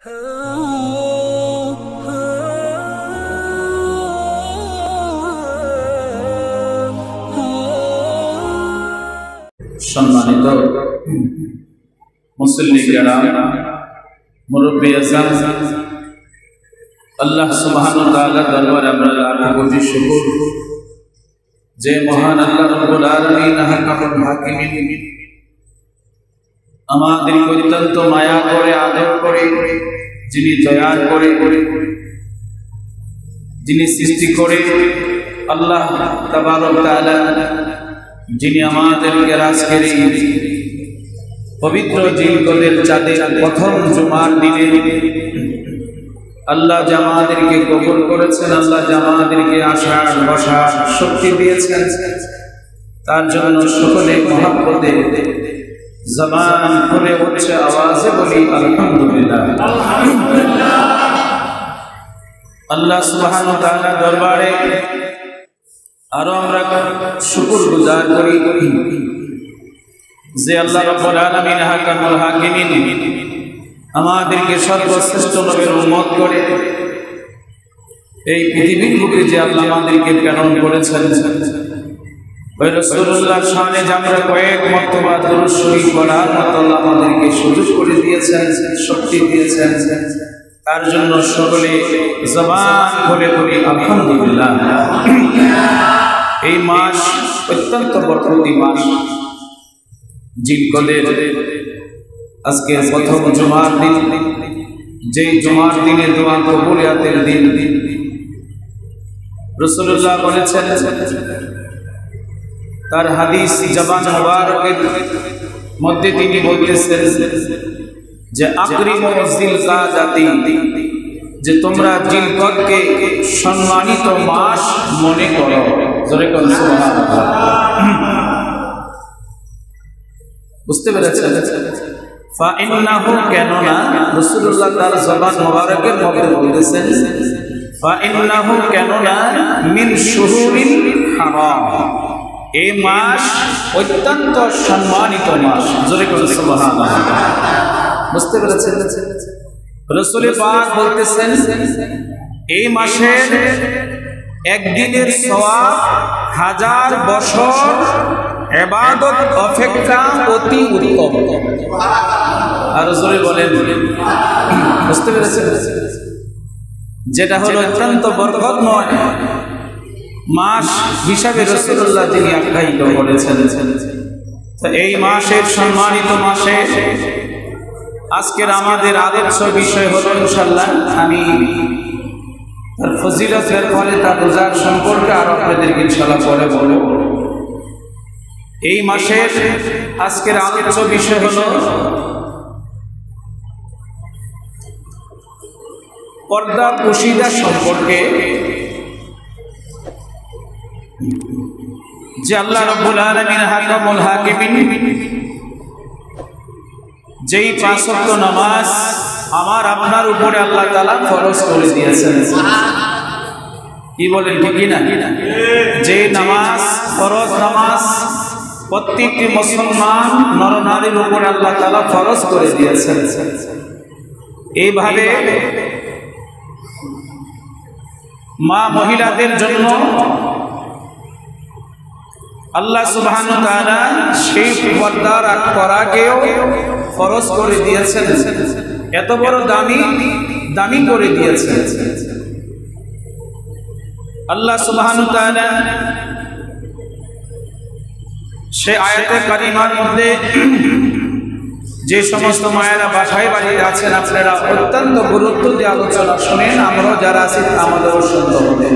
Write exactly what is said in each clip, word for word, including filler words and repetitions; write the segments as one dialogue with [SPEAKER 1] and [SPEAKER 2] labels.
[SPEAKER 1] সম্মানিত মুসল্লি কিরাম, মুরব্বী আযম, আল্লাহ সুবহানাহু ওয়া তাআলার দরবারে আমরা লাখো কোটি শুকর যে মহান আল্লাহ রাব্বুল আলামিন আহকামুল হাকিমিন আমাদের অত্যন্ত মায়া করে আদর করে যিনি দয়া করে যিনি সৃষ্টি করে আল্লাহ তাবারক তাআলা যিনি আমাদেরকে আজকের এই পবিত্র জিলকদের চাঁদের প্রথম জুমার দিনে আল্লাহ জামাদেরকে কবুল করেছেন, আল্লাহ জামাদেরকে আসার বসার শক্তি দিয়েছেন। তার জন্য সকলে মহব্বতে জবান খুলে উচ্চ আওয়াজে বলি আলহামদুলিল্লাহ। আল্লাহ সুবহানাহু ওয়া তাআলার দরবারে আরো আমরা শুকর গুজার করি যে আল্লাহ রাব্বুল আলামিন আহকামুল হাকিমিন আমাদেরকে সর্বশ্রেষ্ঠ নবীর উম্মত করে এই পৃথিবীর বুকে যে আল্লাহ আমাদেরকে প্রেরণ করেছেন, ওই রাসূলুল্লাহর শানে যে আমরা কয়েক মর্তবা দরুদ শরীফ পড়ার মতো আল্লাহ আমাদেরকে সুযোগ করে দিয়েছেন, শক্তি দিয়েছেন। তার জন্য সকলে জবান খুলে বলি আলহামদুলিল্লাহ। এই মাস অত্যন্ত বরকতি মাস, জিলকদের আজকে প্রথম জুমার দিন, যেই জুমার দিনে দোয়া কবুলিয়াতের দিন। রাসূলুল্লাহ বলেছেন তার হাদিস জবান মুবারকের মধ্যে তিনি বলতেছেন যে আকরিমু জিলকাদাতি, যে তোমরা জিলকদকে সম্মানিত মাস মনে করো। জোরে বলুন সুবহানাল্লাহ। বুঝতে পেরেছেন? ফা ইন্নাহু, কেননা রাসূলুল্লাহ তার জবান মুবারকের মধ্যে বলতেছেন ফা ইন্নাহু, কেননা মিন শুহুরিল হারাম, এই মাস অত্যন্ত সম্মানিত মাস। জোরে বলুন সুবহানাল্লাহ। বুঝতে পেরেছেন? রাসূল পাক বলতেছেন এই মাসের একদিনের সওয়াব হাজার বছর ইবাদত অপেক্ষা অতি উত্তম। আর জোরে বলেন। বুঝতে পেরেছেন? যেটা হলো অত্যন্ত বরকতময় মাস হিসাবে রাসূলুল্লাহ যিনি আখ্যায়িত করেছেন। তো এই মাসের সম্মানিত মাসে আজকের আমাদের আলোচ্য বিষয় হলো ইনশাআল্লাহ, আমি তার ফজিলতের ফলে তার রোজার সম্পর্কে আরো আপনাদেরকে ইনশাআল্লাহ পরে বলবো। এই মাসের আজকের আলোচ্য বিষয় হলো পর্দা পুশিদা সম্পর্কে, যে আল্লাহ রাব্বুল আলামিন হাকামুল হাকিমিন যেই পাঁচ ওয়াক্ত নামাজ আমার আপনার উপরে আল্লাহ তাআলা ফরজ করে দিয়েছেন। কি বলেন, ঠিক না? যে নামাজ ফরজ নামাজ প্রত্যেকটি মুসলমান নরনারীর উপরে আল্লাহ তাআলা ফরজ করে দিয়েছেন। এইভাবে মা মহিলাদের জন্য আল্লাহ সুবহানাহু ওয়া তাআলা সেই পর্দা করাকেও ফরজ করে দিয়েছেন, এত বড় দামি দামি করে দিয়েছেন। আল্লাহ সুবহানাহু ওয়া তাআলা সে আয়াতে কারিমার মধ্যে যে সমস্ত মায়েরা বাসায় বাড়িতে আছেন আপনারা অত্যন্ত গুরুত্ব দিয়ে আলোচনা শুনেন, আমরা যারা আছি আমাদেরও শুনতে হবে।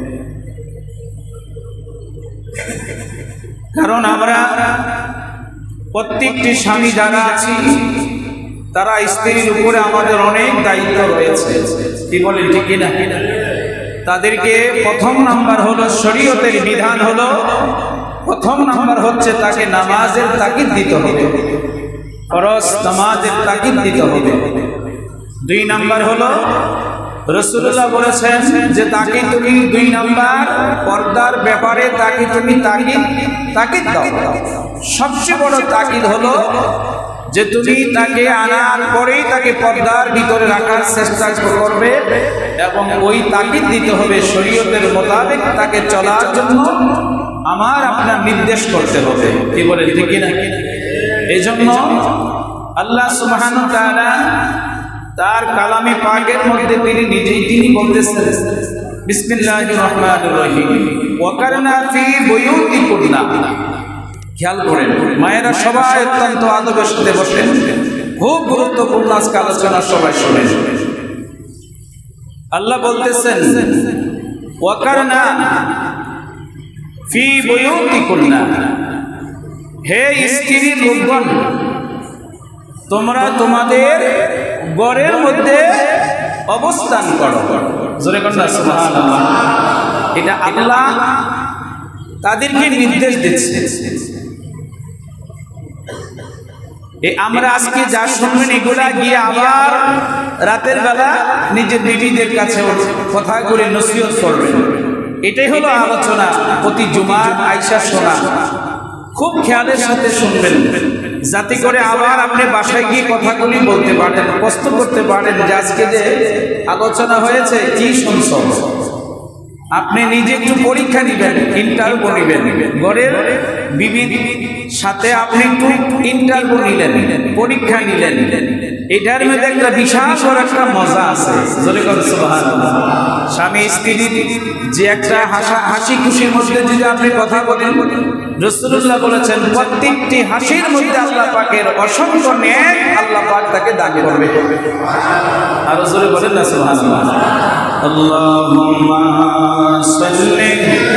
[SPEAKER 1] কারণ আমরা প্রত্যেকটি স্বামী যারা আছি তারা স্ত্রীর উপরে আমাদের অনেক দায়িত্ব রয়েছে। কি বলেন, ঠিক না? তাদেরকে প্রথম নাম্বার হলো শরীয়তের বিধান হলো, প্রথম নাম্বার হচ্ছে তাকে নামাজের তাকিদ দিতে হবে, ফরজ নামাজের তাকিদ দিতে হবে। দুই নাম্বার হলো রাসূলুল্লাহ বলেছেন যে তাকে তুমি দুই নাম্বার পর্দার ব্যাপারে তাকে তুমি তাকিদ তাকিদ দাও। সবচেয়ে বড় তাকিদ হলো যে তুমি তাকে আনার পরেই তাকে পর্দার ভিতরে রাখার চেষ্টা করবে এবং ওই তাকিদ দিতে হবে শরীয়তের মোতাবেক তাকে চলার জন্য আমার আপনার নির্দেশ করতে হবে। কি বলে ঠিক না? এই জন্য আল্লাহ সুবহানাহু ওয়া তাআলা তার কালামে পাকের মধ্যে তিনি নিজেই তিনি বলতেছেন বিসমিল্লাহির রহমানির রহিম ওয়াকারনা ফি বুয়ুতিকুন্না। খেয়াল করেন মায়েরা সবাই অত্যন্ত আদবের সাথে বসেন, খুব গুরুত্বপূর্ণ আজকে আলোচনা, সবাই শুনেন। আল্লাহ বলতেছেন ওয়াকারনা ফি বুয়ুতিকুন্না, হে স্ত্রী লোকগণ তোমরা তোমাদের ঘরের মধ্যে অবস্থান করো। জোরে কন্যা সুবহানাল্লাহ। এটা আল্লাহ তাদেরকে নির্দেশ দিচ্ছে। এই আমরা আজকে যা শুনবেন এগুলা গিয়ে আবার রাতের বেলা নিজের বিবিদের কাছে কথাগুলি নসিহত করবেন। এটাই হলো আলোচনা প্রতি জুমার আইসা শোনা। খুব খেয়ালের সাথে শুনবেন যাতে করে আবার আপনি বাসায় গিয়ে কথাগুলি বলতে পারেন, প্রশ্ন করতে পারেন যে আজকে যে আলোচনা হয়েছে কি শুনছ। আপনি নিজে একটু পরীক্ষা নিবেন, ইন্টারভিউ নিবেন, ঘরের বিবির সাথে আপনি একটু ইন্টারভিউ নিলেন, পরীক্ষা নিলেন। এটার মধ্যে একটা বিশাল বড় একটা মজা আছে। সুবহানাল্লাহ। স্বামী স্ত্রীর যে একটা হাসা হাসি খুশির মধ্যে যদি আপনি কথা বলেন, রাসূলুল্লাহ বলেছেন প্রত্যেকটি হাসির মধ্যে আল্লাহ পাকের অসংখ্য নেক আল্লাহ পাক তাকে দান করবে। আর জোরে বলেন না সুবহানাল্লাহ। আল্লাহুম্মা সাল্লি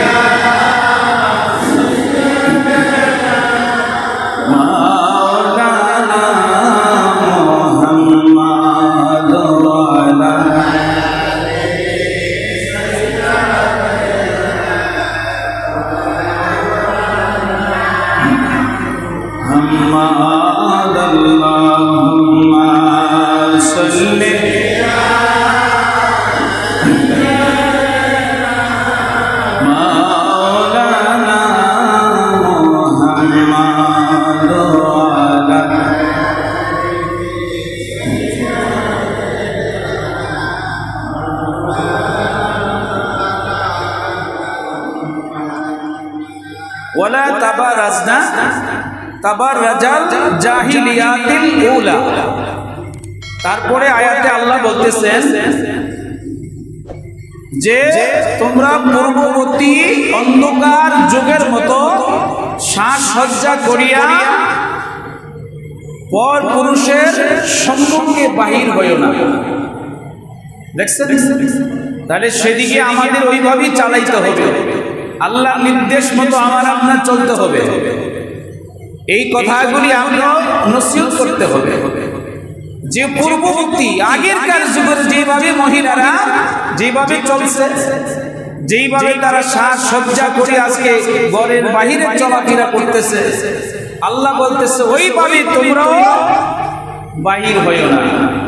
[SPEAKER 1] মাওলানা মুহাম্মাদ ওয়া আলা মুহাম্মাদ আল্লাহুম্মা সাল্লি ওয়ালা তাবারাজনা তাবারাজাল জাহিলিয়াতিল উলা। তারপরে আয়াতে আল্লাহ বলতেছেন যে তোমরা পূর্ববর্তী অন্ধকার যুগের মতো সাজসজ্জা করিয়া পর পুরুষের সম্মুখে বাহির হইও না। দেখছেন? তাহলে সেদিকে আমাদের ওইভাবেই চালাইতে হবে, আল্লাহর নির্দেশ মতো আমার আপনার চলতে হবে। এই কথাগুলি আমরা নসিহত করতে হবে যে পূর্ববর্তী আগেরকার যুগের যেভাবে মহিলারা যেভাবে চলছে, যেইভাবে তারা সাজসজ্জা করে আজকে ঘরের বাহিরে চলাফেরা করতেছে, আল্লাহ বলতেছে ওইভাবে তোমরাও বাহির হইও না।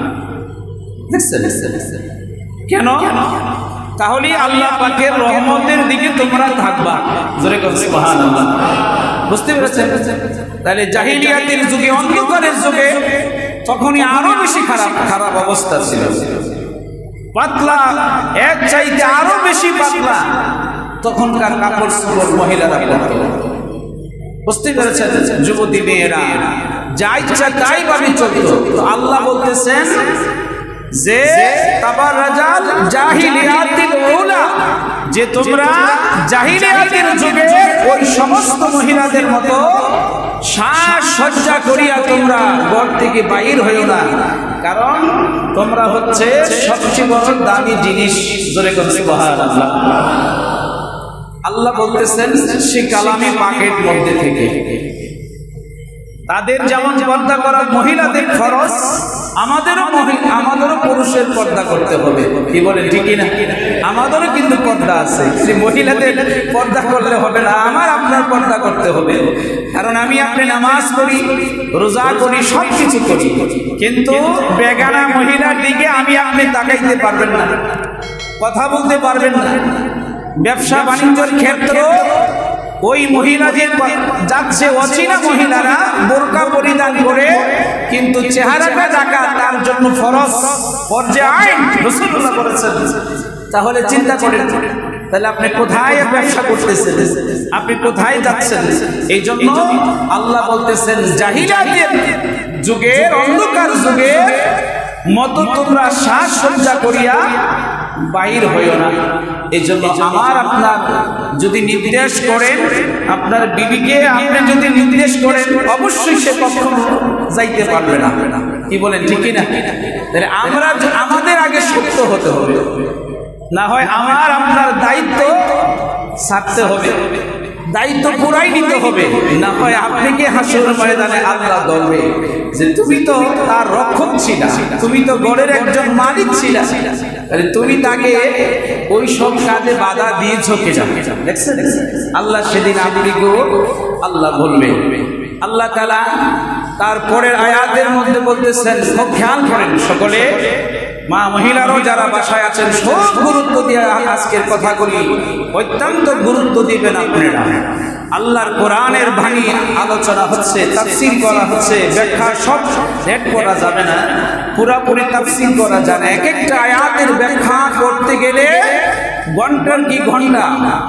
[SPEAKER 1] কেন? তাহলে আল্লাহ পাকের রহমতের দিকে তোমরা থাকবা। জোরে বলেন সুবহানাল্লাহ। বুঝতে পেরেছেন? তাহলে জাহিলিয়াতের যুগে, অন্ধকারের যুগে তখনই আরো বেশি খারাপ খারাপ অবস্থা ছিল। পাতলা এক চাইতে আরো বেশি পাতলা তখনকার কাপড় চোপড় মহিলারা পরত। বুঝতে পেরেছেন? যুবতী মেয়েরা যা ইচ্ছা তাই ভাবে চলত। আল্লাহ বলতেছেন যে তাবারাজাল জাহিলিয়াতিল উলা, যে তোমরা জাহিলিয়াতের যুগে ওই সমস্ত মহিলাদের মতো সাজসজ্জা করিয়া তোমরা ঘর থেকে বাইর হইও না, কারণ তোমরা হচ্ছে সবচেয়ে বড় দামি জিনিস। জোরে করে সুবহানাল্লাহ। আল্লাহ বলতেছেন সে কালামে পাকের মধ্যে থেকে তাদের যেমন পর্দা করার মহিলাদের ফরজ, আমাদেরও আমাদেরও পুরুষের পর্দা করতে হবে। কি বলেন ঠিক না? আমাদেরও কিন্তু পর্দা আছে, যে মহিলাদের পর্দা করলে হবে না, আমার আপনার পর্দা করতে হবে। কারণ আমি আপনি নামাজ পড়ি, রোজা করি, সব কিছু করি, কিন্তু বেগানা মহিলার দিকে আমি আপনি তাকাইতে পারবেন না, কথা বলতে পারবেন না। ব্যবসা বাণিজ্যের ক্ষেত্র ওই মহিলা যে যাচ্ছে অচেনা মহিলারা বোরকা পরিধান করে, কিন্তু চেহারাটা ঢাকা তার জন্য ফরজ, ফরজে আইন রাসূলুল্লাহ বলেছেন। তাহলে চিন্তা করেন, তাহলে আপনি কোথায় ব্যবসা করতেছেন, আপনি কোথায় যাচ্ছেন? এই জন্য আল্লাহ বলতেছেন জাহিলিয়াতের যুগের, অন্ধকার যুগের মতো তোমরা সাজসজ্জা করিয়া বাহির হইও না। এই জন্য আমার আপনার যদি নির্দেশ করেন, আপনার বিবিকে আপনি যদি নির্দেশ করেন, অবশ্যই সে কখনো যাইতে পারবে না। কি বলেন, ঠিক না? আমরা আমাদের আগে সত্য হতে হবে, না হয় আমার আপনার দায়িত্ব ছাড়তে হবে, দায়িত্ব পুরাই নিতে হবে, না হয় আপনাকে হাসর ময়দানে আল্লাহ বলবে যে তুমি তো তার রক্ষক ছিলা, তুমি তো গড়ের একজন মালিক ছিলা, তাহলে তুমি তাকে ওই সব কাজে বাধা দিয়েছো কেন? দেখছেন আল্লাহ সেদিন আপনাকেও আল্লাহ বলবে। আল্লাহ তাআলা তারপরের আয়াতের মধ্যে বলতেছেন, খুব খেয়াল করেন সকলে, মা মহিলারও যারা বাসায় আছেন সব গুরুত্ব দিয়ে আজকের কথাগুলি অত্যন্ত গুরুত্ব দিবেন আপনারা। আল্লাহর কোরআনের বাণী আলোচনা হচ্ছে, তাফসীর করা হচ্ছে, ব্যাখ্যা সব সেট করা যাবে না, পুরোপুরি তাফসীর করা যায় না। এক একটা আয়াতের ব্যাখ্যা করতে গেলে ঘন্টার কি ঘন্টা,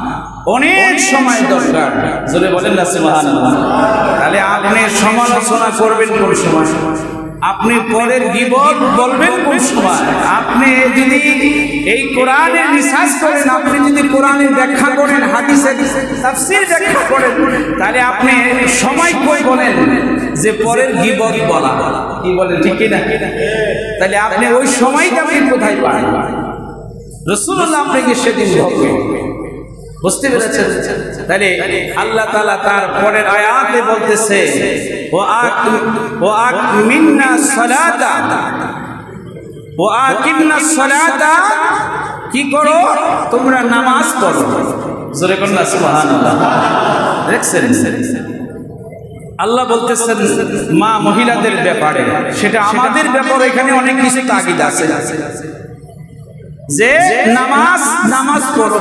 [SPEAKER 1] অনেক সময় দরকার। জোরে বলেন না সুবহানাল্লাহ। তাহলে আপনি সমালোচনা করবেন কোন সময়, আপনি পরের গীবত বলবেন কোন সময়, আপনি যদি এই কোরআনের রিসার্চ করেন, আপনি যদি কোরআনের ব্যাখ্যা করেন, হাদিসের তাফসীর ব্যাখ্যা করেন, তাহলে আপনি সময় কই বলেন যে পরের গীবত বলা? কি বলেন, ঠিক না? তাহলে আপনি ওই সময়টা আপনি কোথায় পান? রাসূলুল্লাহ আপনাকে সেদিন বলবে, বুঝতে পেরেছেন? তাহলে আল্লাহ তাআলা তার পরের আয়াতে বলতেছে, ও আকিমিন্না সালাতা, ও আকিমনা সালাতা, কি করো? তোমরা নামাজ পড়ো। জোরে বলুন না সুবহানাল্লাহ। দেখছেন আল্লাহ বলতেছেন মা মহিলাদের ব্যাপারে, সেটা আমাদের ব্যাপারে এখানে অনেক কিছু তাগিদ আছে যে নামাজ নামাজ পড়ো।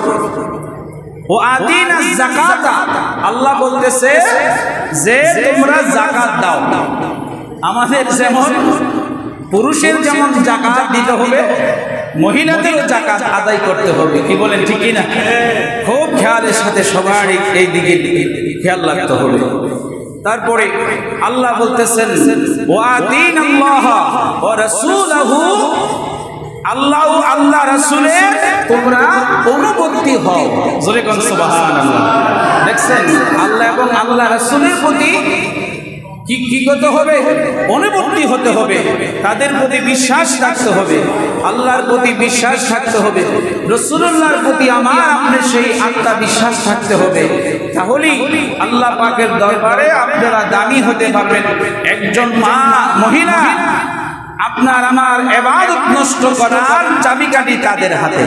[SPEAKER 1] ও আদিনা যাকাতা, আল্লাহ বলতেছে যে তোমরা যাকাত দাও। আমাদের যেমন পুরুষের যেমন যাকাত দিতে হবে, মহিলাদেরও যাকাত আদায় করতে হবে। কি বলেন, ঠিক না? খুব খেয়ালের সাথে সবার এই দিকে খেয়াল রাখতে হবে। তারপরে আল্লাহ বলতেছেন ও আতিনাল্লাহ ওয়া রাসূলহু, আল্লাহ আল্লাহ রাসূলের তোমরা অনুবর্তী হও। জোরে কোন সুবহানাল্লাহ। দেখছেন আল্লাহ এবং আল্লাহ রাসূলের প্রতি কি কি করতে হবে? অনুবর্তী হতে হবে, তাদের প্রতি বিশ্বাস রাখতে হবে, আল্লাহর প্রতি বিশ্বাস থাকতে হবে, রাসূলুল্লাহর প্রতি আমার আপনার সেই আত্মা বিশ্বাস থাকতে হবে। তাহলেই আল্লাহ পাকের দরবারে আপনারা দামি হতে পারবেন। একজন মা মহিলা আপনার আমার ইবাদত নষ্ট করার চাবিকাঠি তাদের হাতে।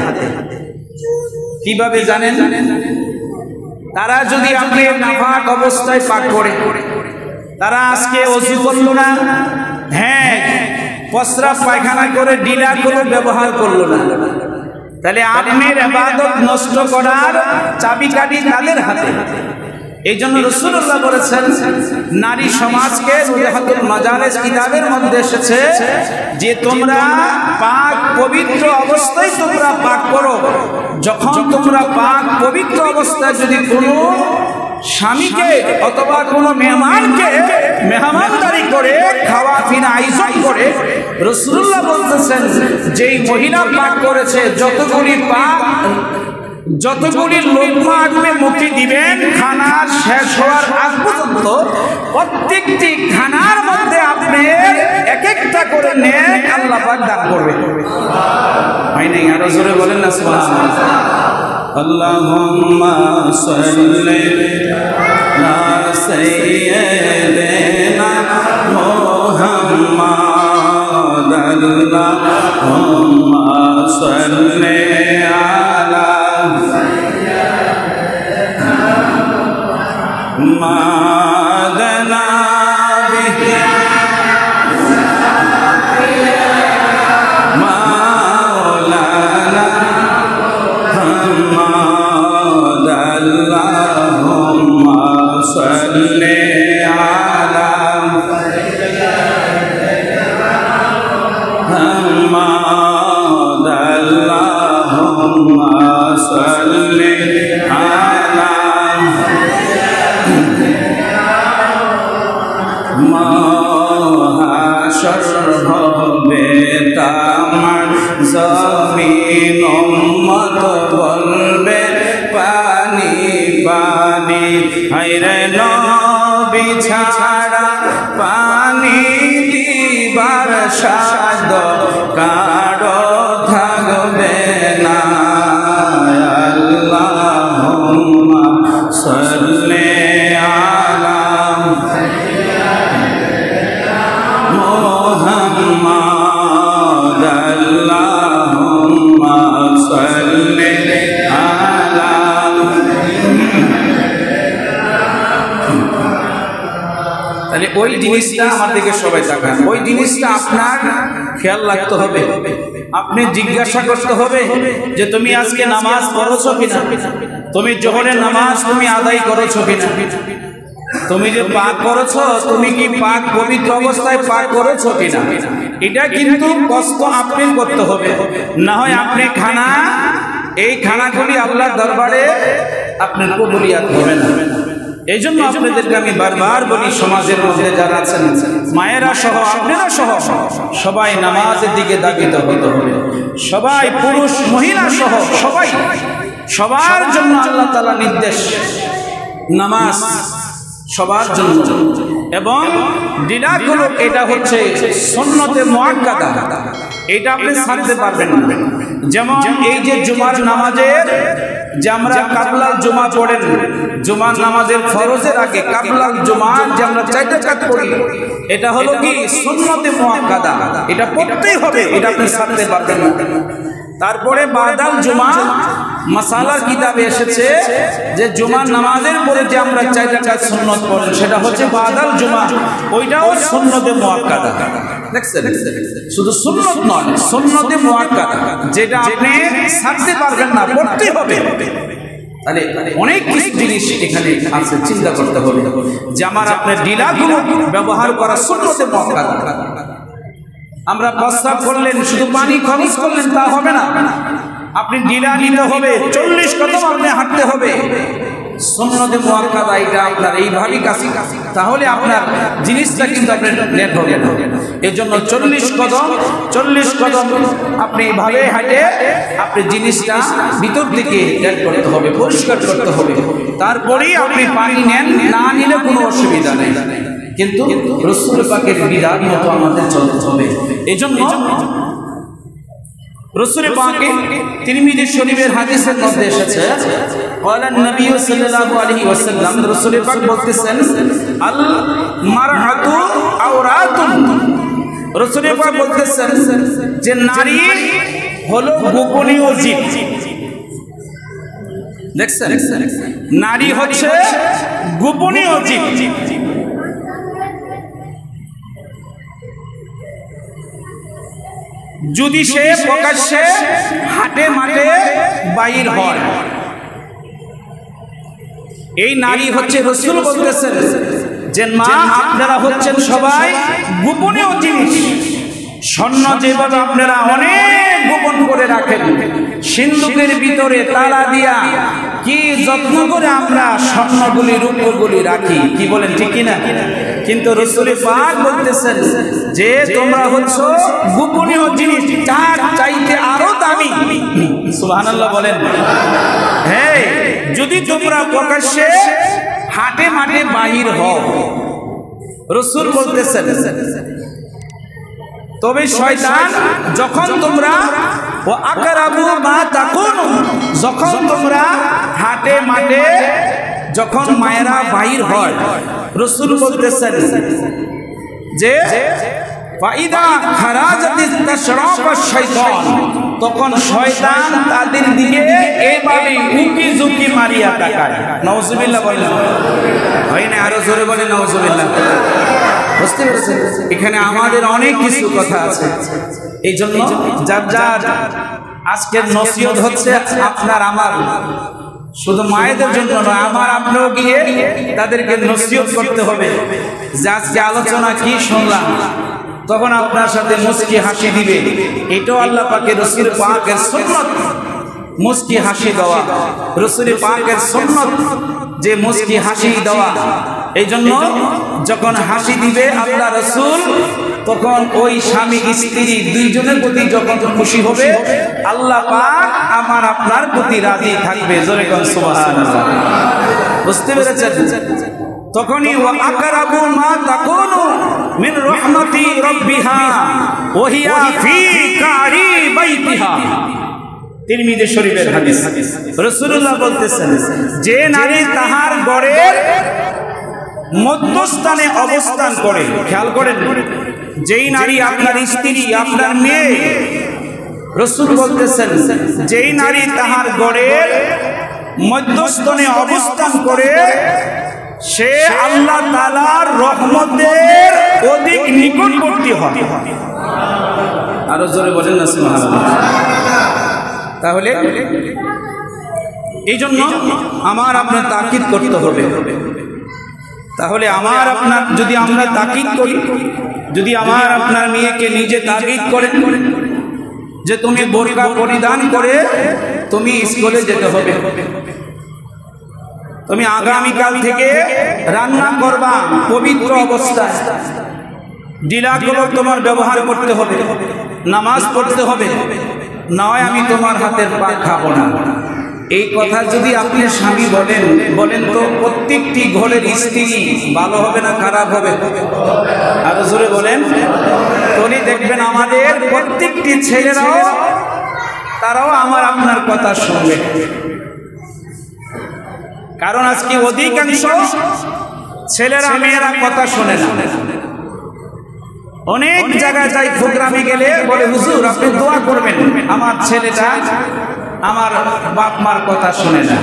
[SPEAKER 1] কিভাবে জানেন? তারা যদি আপনি নাপাক অবস্থায় পাক করে, তারা আজকে ওযু করলো না, হ্যাঁ প্রস্রাব পায়খানা করে ডিলার করে ব্যবহার করলো না, তাহলে আপনার ইবাদত নষ্ট করার চাবিকাঠি তাদের হাতে। এই জন্য রাসূলুল্লাহ বলেছেন নারী সমাজকে রুহাতুল মাজালিস কিতাবের মধ্যে এসেছে যে তোমরা পাক পবিত্র অবস্থায় তোমরা পাক করো। যখন তোমরা পাক পবিত্র অবস্থায় যদি কোনো স্বামীকে অথবা কোনো মেহমানকে মেহমানদারি করে খাওয়া পিনা আয়োজন করে, রাসূলুল্লাহ বলতেছেন যেই মহিলা পাক করেছে যতগুলি পাক যতগুলি লোকমা আপনি মুখে দিবেন খানা শেষ হওয়ার আগ পর্যন্ত, প্রত্যেকটি খানার মধ্যে আপনি এক একটা করে নেক আল্লাহ পাক দান করবে। হয় নাই? আরো জোরে বলেন না সুবহানাল্লাহ। আল্লাহুম্মা সাল্লি আলা সাইয়্যিদিনা মুহাম্মাদ, আল্লাহুম্মা সাল্লি আলা মাদানা বিহি মাওলানা মুহাম্মদ, আল্লাহুম্মা ছাড়া পানি দিবার সাদ কারো থাকবে না। আল্লাহুম্মা সাল্লি আলা মুহাম্মাদ। আল্লাহুম্মা সাল্লি আলা। তাহলে ওই জিনিসটা আমার দিকে সবাই তাকান, ওই জিনিসটা আপনার খেয়াল রাখতে হবে। আপনি জিজ্ঞাসা করতে হবে যে তুমি আজকে নামাজ পড়েছো কিনা, তুমি জোহরের নামাজ তুমি আদায় করেছো কিনা, তুমি যে পাক করেছো তুমি কি পাক পবিত্র অবস্থায় পাক করেছো কিনা। এটা কিন্তু কষ্ট আপনি করতে হবে, না হয় আপনি খানা এই খানাগুলি আল্লাহর দরবারে আপনার কবুলিয়াত হবে না। এই জন্য আপনাদেরকে আমি বারবার বলি, সমাজের মধ্যে যারা আছেন মায়েরা সহ আপনারা সহ সবাই নামাজের দিকে দাবিত হতে হবে। সবাই পুরুষ মহিলা সহ সবাই, সবার জন্য আল্লাহ তাআলা নির্দেশ নামাজ সবার জন্য। এবং দিনাগুলো এটা হচ্ছে সুন্নতে মুআক্কাদা, এটা আপনি ছাড়তে পারবেন না। যেমন এই যে জুমার নামাজের যে আমরা কাবলাল জুমা পড়েন, জুমার নামাজের ফরজের আগে কাবলাল জুমার যে আমরা চার রাকাত পড়ি, এটা হলো কি সুন্নতে মুআক্কাদা, এটা পড়তেই হবে, এটা আপনি ছাড়তে পারবেন না। তারপরে বাদাল জুমা মাসালার কিতাবে এসেছে যে জুমার নামাজের পরে যে আমরা চার রাকাত সুন্নত পড়েন সেটা হচ্ছে বাদাল জুমা, ওইটাও সুন্নতে মুআক্কাদা। দেখছেন, শুধু সুন্নত নয়, সুন্নতে মুআক্কাদা, যেটা আপনি ছাড়তে পারবেন না, পড়তে হবে। তাহলে অনেক কিছু জিনিস এখানে আছে, চিন্তা করতে হবে যে আমার আপনার ডিলাগুলো ব্যবহার করা সুন্নতে মুআক্কাদা। আমরা প্রস্তাব করলেন, শুধু পানি খরচ করলেন তা হবে না, আপনি ডিলা নিতে হবে, চল্লিশ কদম আপনি হাঁটতে হবে। সুন্নতে মুআক্কাদা এটা আপনার এইভাবেই কাছে, তাহলে আপনার জিনিসটা কিন্তু আপনার লেট হবে না। এর জন্য চল্লিশ কদম চল্লিশ কদম আপনি এইভাবে হাঁটে আপনি জিনিসটা ভিতর দিকে লেট করতে হবে, পরিষ্কার করতে হবে, তারপরেই আপনি পানি নেন, না নিলে কোনো অসুবিধা নেই। কিন্তু রাসূল পাকের বিধান মতো আমাদের চলতে হবে। এই জন্য রাসূল পাকে তিরমিজি শরীফের হাদিসের মধ্যে এসেছে, ক্বালা নবী সাল্লাল্লাহু আলাইহি ওয়াসাল্লাম, রাসূল পাক বলতেছেন আল মারআতু আওরাতুন, রাসূল পাক বলতেছেন যে নারী হলো গোপনীয় জীব। দেখছেন, নারী হচ্ছে গোপনীয় জীব। যদি সে প্রকাশ্যে হাটে মাঠে বাইর হয়, এই নারী হচ্ছে, রাসূল বলতেছেন যে মা আপনারা হচ্ছেন সবাই গোপনীয় জিনিস। স্বর্ণ যেভাবে আপনারা অনেক গোপন করে রাখেন, সিন্ধুকের ভিতরে তালা দিয়া কি যত্ন করে আমরা স্বর্ণগুলি রূপগুলি রাখি, কি বলেন ঠিক কিনা? কিন্তু রাসূল পাক বলতেছেন যে তোমরা হচ্ছ গোপনীয় জিনিস, তার চাইতে আরো দামি। সুবহানাল্লাহ বলেন। হ্যাঁ, যদি তোমরা প্রকাশ্যে হাটে মাঠে বাহির হও, রাসূল বলতেছেন, তবে শয়তান যখন তোমরা ও আকরাবু মা তাকুনু, যখন তোমরা হাটে মাঠে যখন মায়েরা বাহির হয়, রাসূল বলতেছেন যে ফাইদা খারাজাতিত তাশরাফা শাইতান, তখন শয়তান তাদের দিকে এইভাবে উকি ঝুঁকি মারিয়া তাকায়। নাউজুবিল্লাহ বলেন, হয় না? আরো জোরে বলেন নাউজুবিল্লাহ। বুঝতে পেরেছেন? এখানে আমাদের অনেক কিছু কথা আছে। এই জন্য যার যার আজকের নসিহত হচ্ছে আপনার আমার, শুধু মায়েদের জন্য নয়, আমার আপনিও গিয়ে তাদেরকে নসিহত করতে হবে যে আজকে আলোচনা কি শুনলাম, তখন আপনার সাথে মুস্কি হাসি দিবে। এটাও আল্লাহ পাকের রাসূল পাকের সুন্নাত, মুস্কি হাসি দেওয়া রাসূল পাকের সুন্নাত, যে মুস্কি হাসি দেওয়া। এই জন্য যখন হাসি দিবে আল্লাহ রাসূল, তখন ওই স্বামী স্ত্রী দুইজনের প্রতি যখন খুশি হবে, আল্লাহ পাক আমার আপনার প্রতি রাজি থাকবে। জোরে কোন সুবহানাল্লাহ। বুঝতে পেরেছেন? তখনই ওয়া আকরাবু মা তাকুনু মিন রাহমাতি রাব্বিহা ওয়া হিয়া ফি কারি বাইতিহা। তিরমিজি শরীফের হাদিস। রাসূলুল্লাহ বলতেছেন, যে নারী তাহার ঘরের মধ্যস্থানে অবস্থান করে, খেয়াল করেন, যেই নারী আপনার স্ত্রী, আপনার মেয়ে, রাসূল বলতেছেন যেই নারী তাহার ঘরের মধ্যস্থানে অবস্থান করে সে আল্লাহ তাআলার রহমতের অধিক নিকটবর্তী হয়। আরো জোরে বলেন না সুবহানাল্লাহ। তাহলে এই জন্য আমার আপনার তাকিদ করতে হবে। তাহলে আমার আপনার যদি আমরা তাকিদ করি, যদি আমার আপনার মেয়েকে নিজে তাকিদ করেন যে তুমি বোরকা পরিধান করে তুমি স্কুলে যেতে হবে, তুমি আগামীকাল থেকে রান্না করবা পবিত্র অবস্থায়, ডিলাগুলো তোমার ব্যবহার করতে হবে, নামাজ পড়তে হবে, নয় আমি তোমার হাতের পাক খাবো না। এই কথা যদি আপনি স্বামী বলেন, বলেন তো প্রত্যেকটি ঘরের স্ত্রী ভালো হবে না খারাপ হবে? আরো জোরে বলেন। তনি দেখবেন আমাদের প্রত্যেকটি ছেলেরাও তারাও আমার আপনার কথা শুনবে। কারণ আজকে অধিকাংশ ছেলেরা মেয়েরা কথা শোনে না। অনেক জায়গায় যাই প্রোগ্রামে গেলে বলে, হুজুর আপনি দোয়া করবেন, আমার ছেলেটা আমার বাপ মার কথা শোনে না,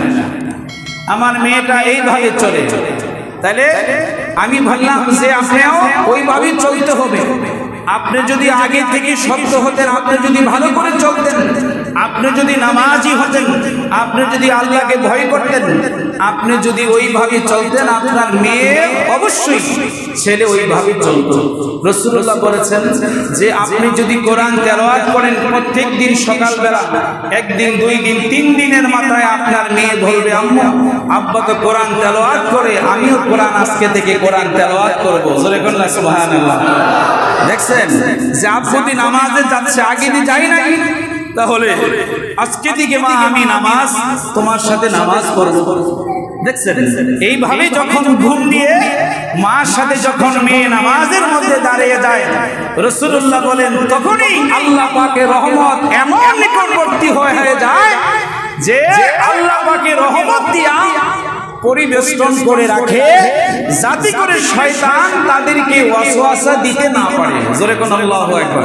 [SPEAKER 1] আমার মেয়েটা এইভাবে চলে। তাহলে আমি ভাবলাম যে আপনিও ওইভাবেই চলতে হবে। আপনি যদি আগে থেকে শক্ত হতেন, আপনি যদি ভালো করে চলতেন, আপনি যদি নামাজি হতেন, আপনি যদি আল্লাহকে ভয় করতেন, আপনি যদি ওইভাবে চলতেন, আপনার মেয়ে অবশ্যই ছেলে ওইভাবে চলত। রাসূলুল্লাহ বলেছেন যে আপনি যদি কোরআন তেলাওয়াত করেন প্রত্যেক দিন সকালবেলা, একদিন দুই দিন তিন দিনের মাথায় আপনার মেয়ে বলবে, আম্মু আব্বা তো কোরআন তেলাওয়াত করে, আমিও কোরআন আজকে থেকে কোরআন তেলাওয়াত করব। জোরে বলেন না সুবহানাল্লাহ। দেখছেন যে আব্বুদি নামাজে যাচ্ছে, আগে দিয়ে যাই নাই, তাহলে আজকে থেকে মা আমি নামাজ তোমার সাথে নামাজ পড়ব। দেখছেন এইভাবে যখন ঘুম দিয়ে মার সাথে যখন মেয়ে নামাজের মধ্যে দাঁড়িয়ে যায়, রাসূলুল্লাহ বলেন তখনই আল্লাহ পাকের রহমত এমন নিকটবর্তী হয়ে যায় যে আল্লাহ পাকের রহমত দিয়া পরিবেষ্টন করে রাখে, যাতে করে শয়তান তাদেরকে ওয়াসওয়াসা দিতে না পারে। জোরে কোন আল্লাহু আকবার।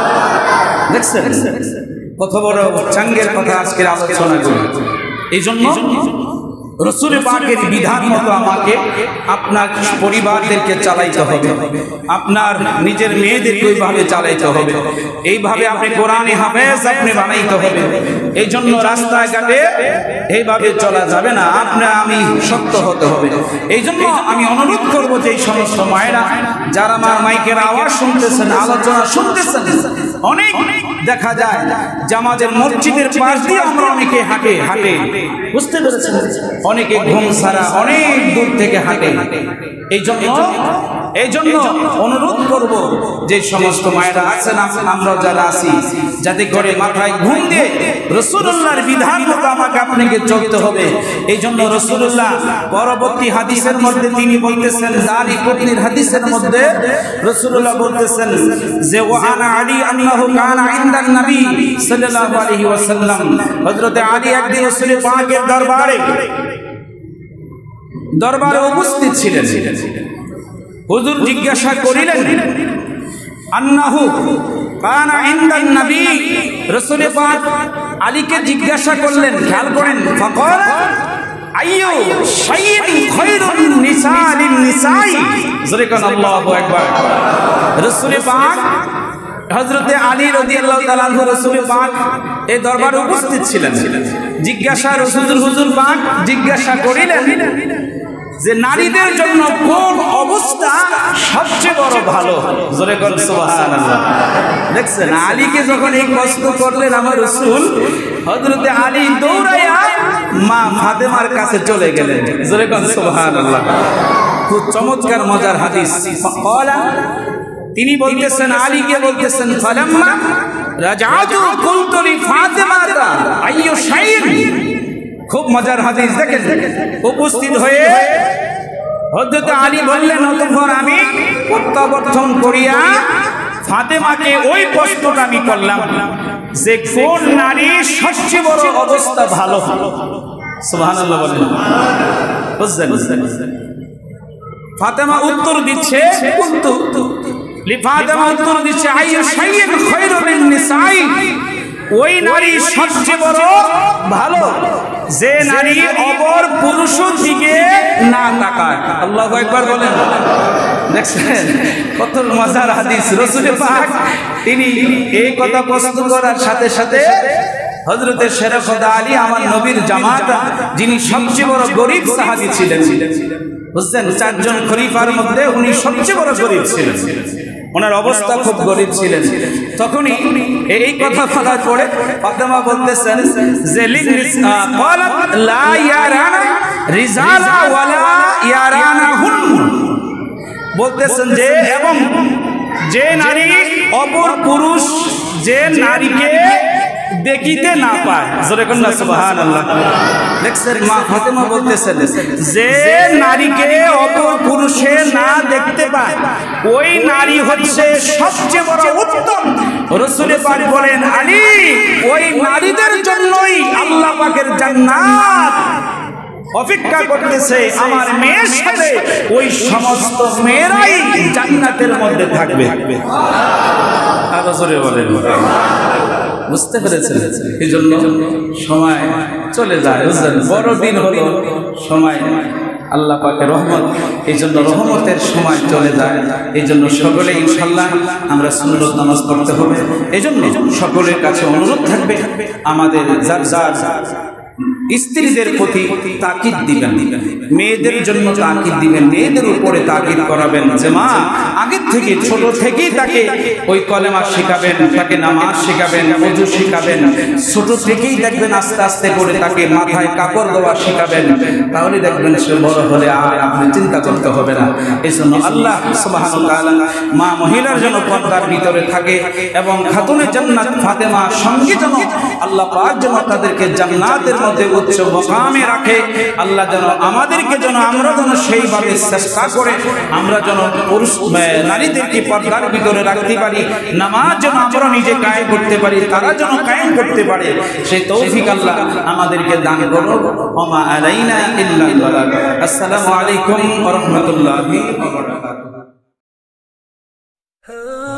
[SPEAKER 1] দেখছেন কত বড় চাঙ্গের কথা আজকের আলোচনা করি। এই জন্য রাসূল পাকের বিধান মতো আমাকে আপনার পরিবারদেরকে চালাইতে হবে, আপনার নিজের মেয়েদেরকে ওইভাবে চালাইতে হবে, এইভাবে আপনি কোরআনে হাফেজ আপনি বানাইতে হবে। এই জন্য রাস্তাঘাটে এইভাবে চলা যাবে না, আপনার আমি শক্ত হতে হবে। এই জন্য আমি অনুরোধ করবো যে এই সমস্ত মায়েরা যারা আমার মাইকের আওয়াজ শুনতেছেন, আলোচনা শুনতেছেন, অনেক দেখা যায় যে আমাদের মসজিদের পাশ দিয়ে আমরা অনেকে হাঁটে হাঁটে বুঝতে পেরেছেন, অনেকে ঘুম ছাড়া অনেক দূর থেকে হাঁটে। এই জন্য এই জন্য অনুরোধ করব যে সমস্ত মায়েরা আছেন, আমরা যারা আছি, যাতে করে মাথায় ঘুম দিয়ে রাসূলুল্লাহর বিধান মতো আমাকে আপনাকে চলতে হবে। এই জন্য রাসূলুল্লাহ পরবর্তী হাদিসের মধ্যে তিনি বলতেছেন, দারি কুতনির হাদিসের মধ্যে রাসূলুল্লাহ বলতেছেন যে ওয়ানা আলী আন্নাহু কানা ইনদান নবী সাল্লাল্লাহু আলাইহি ওয়াসাল্লাম, হযরত আলী একদিন রাসূল পাকের দরবারে দরবারে উপস্থিত ছিলেন। হুজুর জিজ্ঞাসা করিলেন, আন্নাহু কানা ইনদান নবী, রাসূল পাক আলীকে জিজ্ঞাসা করলেন, খেয়াল করেন, ফাকাল আইয়ু শাইইন খায়রুন নিসা লিন নিসাই, জোরে কোন আল্লাহু আকবার। রাসূল পাক হযরতে আলী রাদিয়াল্লাহু তাআলা আনহু রাসূল পাক এই দরবারে উপস্থিত ছিলেন। জিজ্ঞাসা রাসূল হুজুর পাক জিজ্ঞাসা করিলেন যে নারীদের জন্য কোন অবস্থা সবচেয়ে বড় ভালো? জোরে কোন সুবহানাল্লাহ। দেখছেন আলীকে যখন এই প্রশ্ন করলেন আমার রাসূল, হযরতে আলী দৌড়াইয়া মা ফাতেমার কাছে চলে গেলেন। জোরে কোন সুবহানাল্লাহ। খুব চমৎকার মজার হাদিস। ফাকালা, তিনি বলতেছেন, আলীকে বলতেছেন, ফালাম্মা রাজাতু কুলতু লি ফাতেমাতা আইয়ু শাইইন, খুব মজার হাদিস। দেখেন উপস্থিত হয়ে হযরত আলী বললেন, অতঃপর আমি প্রত্যাবর্তন করিয়া ফাতেমাকে ওই প্রশ্নটা আমি করলাম যে কোন নারী সবচেয়ে বড় অবস্থা ভালো। সুবহানাল্লাহ বলেন। বুঝছেন? ফাতেমা উত্তর দিচ্ছে, ফাতেমা উত্তর দিচ্ছে আইয়ু শাইইন খায়রুন মিন নিসাই, ওই নারী সবচেয়ে বড় ভালো যে নারী অপর পুরুষের দিকে না তাকায়। আল্লাহু আকবার বলেন। দেখছেন কত মজার হাদিস। রাসূল পাক তিনি এই কথা প্রস্তুত করার সাথে সাথে হযরতে শরফত আলী আমার নবীর জামাতা, যিনি সবচেয়ে বড় গরীব সাহাবী ছিলেন, বুঝছেন, চারজন খলিফার মধ্যে উনি সবচেয়ে বড় গরীব ছিলেন, ওনার অবস্থা খুব গরীব ছিলেন। তখনই এই কথা বলার পরে ফাতেমা বলতেছেন যে ক্বালাত লা ইয়ারানা রিজালা ওয়ালা ইয়ারানাহুন, বলতেছেন যে এবং যে নারী অপর পুরুষ যে নারীকে দেখিতে না পায়, জোরে কোন না সুবহানাল্লাহ। দেখছেন মা ফাতেমা বলতেছেন যে নারীকে অপর পুরুষে না দেখতে পায় ওই নারী হচ্ছে সবচেয়ে বড় উত্তম। রাসূল পাক বলেন, আলী ওই নারীদের জন্যই আল্লাহ পাকের জান্নাত অপেক্ষা করতেছে, আমার মেয়ের সাথে ওই সমস্ত মেয়েরাই জান্নাতের মধ্যে থাকবে। আর রাসূল বলেন, বুঝতে পেরেছেন? এই জন্য সময় চলে যায়, বুঝলেন, বড় দিন হলো সময় আল্লাহ পাকের রহমত, এই জন্য রহমতের সময় চলে যায়। এই জন্য সকলে ইনশাআল্লাহ আমরা সুন্নত নামাজ পড়তে হবে। এই জন্য সকলের কাছে অনুরোধ থাকবে আমাদের যার যার স্ত্রীদের প্রতি তাকিদ দিবেন, মেয়েদের জন্য তাকিদ দিবেন, মেয়েদের উপরে তাকিদ করাবেন যে মা আগের থেকে ছোট থেকেই তাকে ওই কলেমা শেখাবেন, তাকে নামাজ শেখাবেন, ওযু শেখাবেন, ছোট থেকেই দেখবেন আস্তে আস্তে করে তাকে মাথায় কাপড় দেওয়া শেখাবেন, তাহলে দেখবেন সে বড় হলে আর আপনি চিন্তা করতে হবে না। এই জন্য আল্লাহ সুবহানাহু ওয়া তাআলা মা মহিলার জন্য পর্দার ভিতরে থাকে এবং খাতুনে জান্নাত ফাতেমার সঙ্গে যেন আল্লাহ পাক যেন তাদেরকে জান্নাতের মধ্যে উচ্চ মকামে রাখে। আল্লাহ যেন আমাদেরকে যেন আমরা যেন সেইভাবে চেষ্টা করে আমরা যেন পুরুষ নারীদেরকে পর্দার ভিতরে রাখতে পারি, নামাজ যেন আমরা নিজে কায়েম করতে পারি, তারা যেন কায়েম করতে পারে, সেই তৌফিক আল্লাহ আমাদেরকে দান করুন। ওমা আলাইনা ইল্লাল বালাগ। আসসালামু আলাইকুম ওয়া রাহমাতুল্লাহি ওয়া বারাকাতুহু।